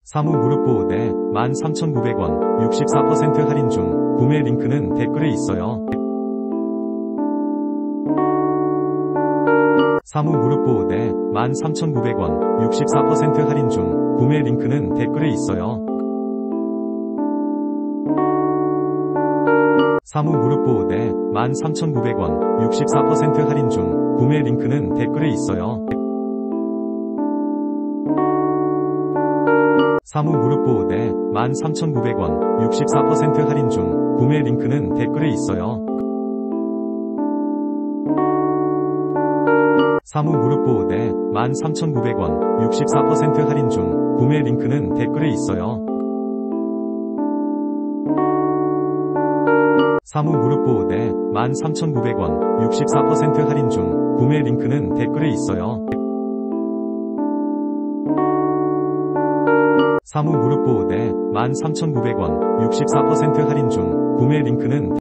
사무 무릎 보호대 13,900원 64% 할인 중. 구매 링크는 댓글에 있어요. 사무 무릎 보호대 13,900원 64% 할인 중. 구매 링크는 댓글에 있어요. 사무 무릎 보호대 13,900원 64% 할인 중. 구매 링크는 댓글에 있어요. 사무 무릎 보호대 13,900원 64% 할인 중. 구매 링크는 댓글에 있어요. 사무 무릎 보호대 13,900원 64% 할인 중. 구매 링크는 댓글에 있어요. 사무 무릎 보호대 13,900원 64% 할인 중. 구매 링크는 댓글에 있어요. 사무 무릎 보호대 13,900원 64% 할인 중. 구매 링크는